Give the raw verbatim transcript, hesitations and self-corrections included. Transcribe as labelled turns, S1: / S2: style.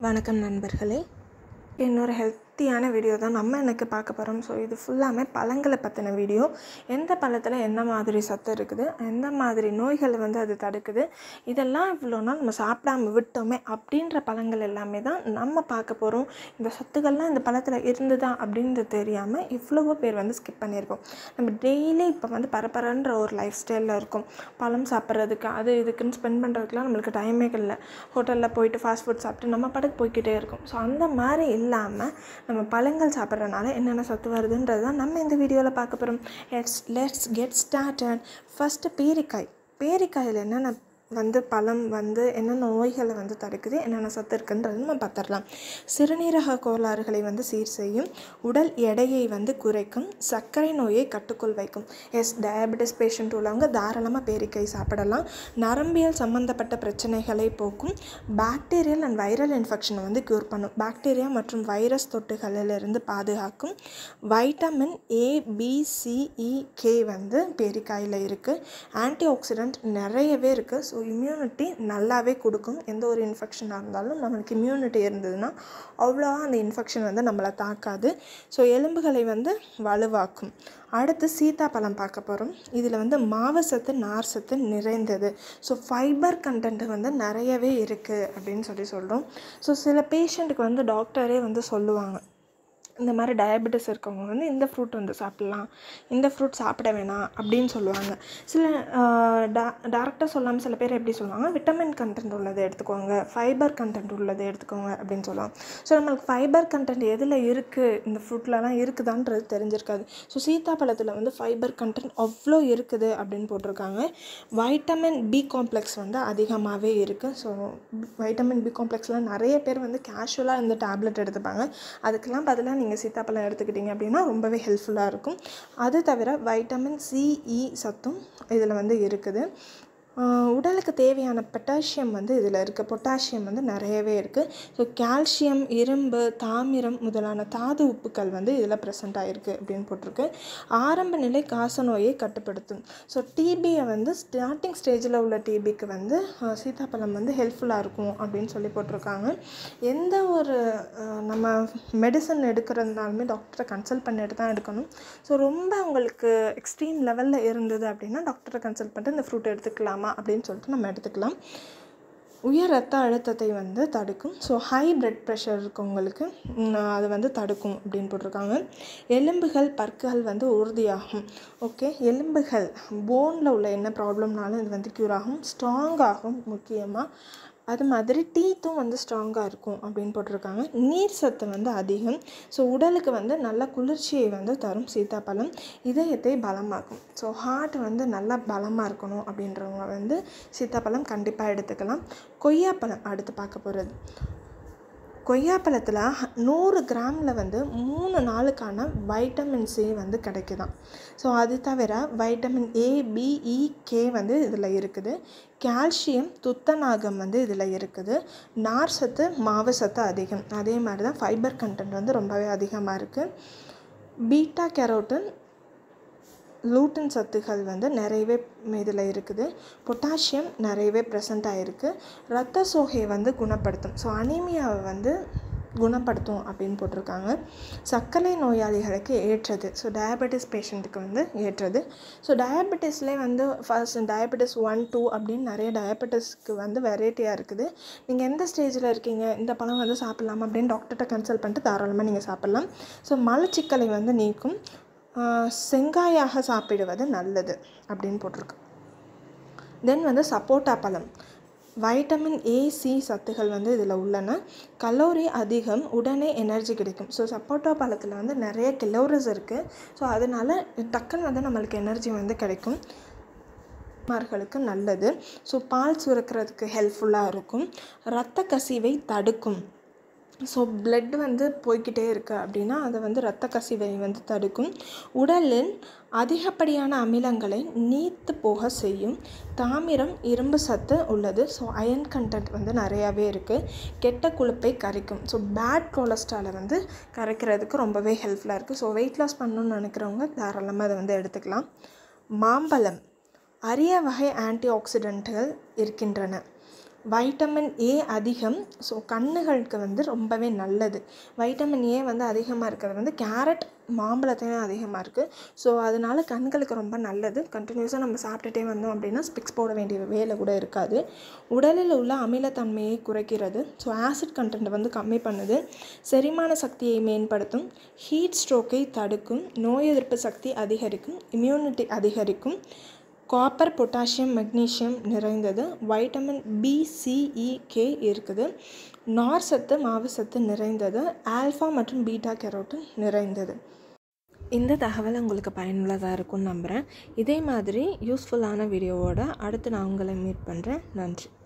S1: வணக்கம் நண்பர்களே, இன்னொரு ஹெல்த்தியான வீடியோ தான் நம்ம எனக்கு பார்க்க போகிறோம். ஸோ இது ஃபுல்லாமே பழங்களை பற்றின வீடியோ. எந்த பழத்தில் என்ன மாதிரி சத்து இருக்குது, எந்த மாதிரி நோய்களை வந்து அது தடுக்குது, இதெல்லாம் இவ்வளோ நாள் நம்ம சாப்பிடாம விட்டோமே அப்படின்ற பழங்கள் எல்லாமே தான் நம்ம பார்க்க போகிறோம். இந்த சத்துக்கள்லாம் இந்த பழத்தில் இருந்துதா அப்படின்றது தெரியாமல் இவ்வளவோ பேர் வந்து ஸ்கிப் பண்ணியிருக்கோம். நம்ம டெய்லி இப்போ வந்து பரபரன்ற ஒரு லைஃப் ஸ்டைலில் இருக்கும். பழம் சாப்பிட்றதுக்கு அது இதுக்குன்னு ஸ்பெண்ட் பண்ணுறதுக்குலாம் நம்மளுக்கு டைமே இல்லை. ஹோட்டலில் போயிட்டு ஃபாஸ்ட் ஃபுட் சாப்பிட்டு நம்ம படக்கு போய்கிட்டே இருக்கும். ஸோ அந்த மாதிரி இல்லாமல் நம்ம பழங்கள் சாப்பிட்றதுனால என்னென்ன சத்து வருதுன்றது தான் நம்ம இந்த வீடியோவில் பார்க்க போகிறோம். Let's let's get started. First பேரிக்காய். பேரிக்காயில் என்னென்ன வந்து பழம் வந்து என்னென்ன நோய்களை வந்து தடுக்குது, என்னென்ன சத்து இருக்குன்றது நம்ம பார்த்துடலாம். சிறுநீரக கோளாறுகளை வந்து சீர் செய்யும், உடல் எடையை வந்து குறைக்கும், சர்க்கரை நோயை கட்டுக்குள் வைக்கும். எஸ், டயபெட்டிஸ் பேஷண்ட் உள்ளவங்க தாராளமாக பேரிக்காய் சாப்பிடலாம். நரம்பியல் சம்மந்தப்பட்ட பிரச்சனைகளை போக்கும், பாக்டீரியல் அண்ட் வைரல் இன்ஃபெக்ஷனை வந்து க்யூர் பண்ணும், பாக்டீரியா மற்றும் வைரஸ் தொட்டுகளிலிருந்து பாதுகாக்கும். Vitamin A B C E K வந்து பேரிக்காயில் இருக்குது. ஆன்டி ஆக்சிடென்ட் நிறையவே இருக்குது. ஸோ இம்யூனிட்டி நல்லாவே கொடுக்கும். எந்த ஒரு இன்ஃபெக்ஷனாக இருந்தாலும் நம்மளுக்கு இம்யூனிட்டி இருந்ததுன்னா அவ்வளோவா அந்த இன்ஃபெக்ஷன் வந்து நம்மளை தாக்காது. ஸோ எலும்புகளை வந்து வலுவாக்கும். அடுத்து சீத்தாப்பழம் பார்க்க போகிறோம். இதில் வந்து மாவு சத்து, நார் சத்து நிறைந்தது. ஸோ ஃபைபர் கண்டென்ட் வந்து நிறையவே இருக்குது அப்படின்னு சொல்லி சொல்கிறோம். ஸோ சில பேஷண்ட்டுக்கு வந்து டாக்டரே வந்து சொல்லுவாங்க, இந்த மாதிரி டயபெட்டிஸ் இருக்கவங்க வந்து இந்த ஃப்ரூட் வந்து சாப்பிட்லாம், இந்த ஃப்ரூட் சாப்பிட வேணாம் அப்படின்னு சொல்லுவாங்க. சில டா டேரெக்டாக சொல்லாமல் சில பேர் எப்படி சொல்லுவாங்க, விட்டமின் கண்டென்ட் உள்ளதை எடுத்துக்கோங்க, ஃபைபர் கண்டென்ட் உள்ளதை எடுத்துக்கோங்க அப்படின்னு சொல்லுவாங்க. ஸோ நம்மளுக்கு ஃபைபர் கண்டென்ட் எதில் இருக்குது, இந்த ஃப்ரூட்லலாம் இருக்குதான்றது தெரிஞ்சிருக்காது. ஸோ சீத்தாப்பழத்தில் வந்து ஃபைபர் கண்டென்ட் அவ்வளோ இருக்குது அப்படின்னு போட்டிருக்காங்க. வைட்டமின் பி காம்ப்ளெக்ஸ் வந்து அதிகமாகவே இருக்குது. ஸோ வைட்டமின் பி காம்ப்ளெக்ஸ்லாம் நிறைய பேர் வந்து கேஷுவலாக இந்த டேப்லெட் எடுத்துப்பாங்க. அதுக்கெல்லாம் பதிலாக நீங்கள் சீத்தாப்பழம் எடுத்துக்கிட்டிங்க அப்படின்னா ரொம்பவே ஹெல்ப்ஃபுல்லாக இருக்கும். அது தவிர வைட்டமின் சி இ சத்தும் இதில் வந்து இருக்குது. உடலுக்கு தேவையான பொட்டாசியம் வந்து இதில் இருக்குது. பொட்டாசியம் வந்து நிறையவே இருக்குது. ஸோ கால்சியம், இரும்பு, தாமிரம் முதலான தாது உப்புக்கள் வந்து இதில் ப்ரெசென்ட் ஆகிருக்கு அப்படின்னு போட்டிருக்கு. ஆரம்ப நிலை காசநோயை கட்டுப்படுத்தும். ஸோ டிபியை வந்து ஸ்டார்டிங் ஸ்டேஜில் உள்ள டிபிக்கு வந்து சீத்தாப்பழம் வந்து ஹெல்ப்ஃபுல்லாக இருக்கும் அப்படின்னு சொல்லி போட்டிருக்காங்க. எந்த ஒரு நம்ம மெடிசன் எடுக்கிறதுனாலுமே டாக்டரை கன்சல்ட் பண்ணிட்டு தான் எடுக்கணும். ஸோ ரொம்ப உங்களுக்கு எக்ஸ்ட்ரீம் லெவலில் இருந்தது அப்படின்னா டாக்டரை கன்சல்ட் பண்ணிட்டு இந்த ஃப்ரூட் எடுத்துக்கலாமா அப்படின்னு சொல்லிட்டு நம்ம எடுத்துக்கலாம். உயர் ரத்த அழுத்தத்தை வந்து தடுக்கும். ஸோ ஹை பிளட் ப்ரெஷர் இருக்கவங்களுக்கு அது வந்து தடுக்கும் அப்படின்னு போட்டிருக்காங்க. எலும்புகள், பற்கள் வந்து உறுதியாகும். ஓகே, எலும்புகள் போனில் உள்ள என்ன ப்ராப்ளம்னாலும் இது வந்து க்யூர் ஆகும், ஸ்ட்ராங் ஆகும். முக்கியமாக அது மாதிரி டீத்தும் வந்து ஸ்ட்ராங்காக இருக்கும் அப்படின்னு போட்டிருக்காங்க. நீர் சத்து வந்து அதிகம். ஸோ உடலுக்கு வந்து நல்ல குளிர்ச்சியை வந்து தரும் சீத்தாப்பழம். இதயத்தை பலமாக்கும். ஸோ ஹார்ட் வந்து நல்லா பலமாக இருக்கணும் அப்படின்றவங்க வந்து சீத்தாப்பழம் கண்டிப்பாக எடுத்துக்கலாம். கொய்யாப்பழம் அடுத்து பார்க்க போகிறது. கொய்யாப்பழத்தில் நூறு கிராமில் வந்து மூணு நாளுக்கான வைட்டமின் சி வந்து கிடைக்குதான். ஸோ அது தவிர vitamin A B E K வந்து இதில் இருக்குது. கால்சியம், துத்தநாகம் வந்து இதில் இருக்குது. நார் சத்து, மாவு சத்து அதிகம். அதே மாதிரி தான் ஃபைபர் கண்டென்ட் வந்து ரொம்பவே அதிகமாக இருக்குது. பீட்டா கேரோட்டின், லூட்டின் சத்துக்கள் வந்து நிறையவே இதில் இருக்குது. பொட்டாசியம் நிறையவே ப்ரெசண்ட் ஆகிருக்கு. இரத்த சோகையை வந்து குணப்படுத்தும். ஸோ அனீமியாவை வந்து குணப்படுத்தும் அப்படின்னு போட்டிருக்காங்க. சர்க்கரை நோயாளிகளுக்கு ஏற்றது. ஸோ டயபெட்டிஸ் பேஷண்ட்டுக்கு வந்து ஏற்றது. ஸோ டயபெட்டிஸ்லேயே வந்து ஃபர்ஸ்ட் டயபெட்டிஸ் ஒன் டூ அப்படின்னு நிறைய டயபெட்டிஸ்க்கு வந்து வெரைட்டியாக இருக்குது. நீங்கள் எந்த ஸ்டேஜில் இருக்கீங்க, இந்த பழம் வந்து சாப்பிட்லாமா அப்படின்னு டாக்டர்கிட்ட கன்சல்ட் பண்ணிட்டு தாராளமாக நீங்கள் சாப்பிட்லாம். ஸோ மலச்சிக்கலை வந்து நீக்கும். செங்காயாக சாப்பிடுவது நல்லது அப்படின்னு போட்டிருக்கு. தென் வந்து சப்போட்டா பழம். வைட்டமின் ஏ சி சத்துகள் வந்து இதில் உள்ளன. கலோரி அதிகம், உடனே எனர்ஜி கிடைக்கும். ஸோ சப்போட்டா பழத்தில் வந்து நிறைய கலோரிஸ் இருக்குது. ஸோ அதனால் டக்குன்னு வந்து நம்மளுக்கு எனர்ஜி வந்து கிடைக்கும். மார்களுக்கு நல்லது. ஸோ பால் சுரக்கிறதுக்கு ஹெல்ப்ஃபுல்லாக இருக்கும். இரத்த கசிவை தடுக்கும். ஸோ பிளட் வந்து போய்கிட்டே இருக்குது அப்படின்னா அதை வந்து இரத்த கசிவை வந்து தடுக்கும். உடலில் அதிகப்படியான அமிலங்களை நீர்த்து போக செய்யும். தாமிரம், இரும்பு சத்து உள்ளது. ஸோ அயன் கண்டென்ட் வந்து நிறையாவே இருக்குது. கெட்ட கொழுப்பை கரைக்கும். ஸோ பேட் கொலஸ்ட்ராலை வந்து கரைக்கிறதுக்கு ரொம்பவே ஹெல்ப்ஃபுல்லாக இருக்குது. ஸோ வெயிட் லாஸ் பண்ணணும்னு நினைக்கிறவங்க தாராளமாக அதை வந்து எடுத்துக்கலாம். மாம்பழம் அரிய வகை ஆன்டி ஆக்சிடென்ட்கள் இருக்கின்றன. வைட்டமின் ஏ அதிகம். ஸோ கண்ணுகளுக்கு வந்து ரொம்பவே நல்லது. வைட்டமின் ஏ வந்து அதிகமாக இருக்கிறது வந்து கேரட் மாம்பழத்தையும் அதிகமாக இருக்குது. ஸோ அதனால கண்களுக்கு ரொம்ப நல்லது. கண்டினியூஸாக நம்ம சாப்பிட்டுட்டே வந்தோம் அப்படின்னா ஸ்பெக்ஸ் போட வேண்டிய வேலை கூட இருக்காது. உடலில் உள்ள அமிலத்தன்மையை குறைக்கிறது. ஸோ ஆசிட் கண்டென்ட் வந்து கம்மி பண்ணுது. செரிமான சக்தியை மேம்படுத்தும். ஹீட் ஸ்ட்ரோக்கை தடுக்கும். நோய் எதிர்ப்பு சக்தி அதிகரிக்கும். இம்யூனிட்டி அதிகரிக்கும். காப்பர், பொட்டாசியம், மெக்னீஷியம் நிறைந்தது. Vitamin B, C, E, K இருக்குது. நார் சத்து, மாவு சத்து நிறைந்தது. ஆல்ஃபா மற்றும் பீட்டா கெரோட்டின் நிறைந்தது. இந்த தகவல் உங்களுக்கு பயனுள்ளதாக இருக்கும்னு நம்புகிறேன். இதே மாதிரி யூஸ்ஃபுல்லான வீடியோவோட அடுத்து நான் உங்களை மீட் பண்ணுறேன். நன்றி.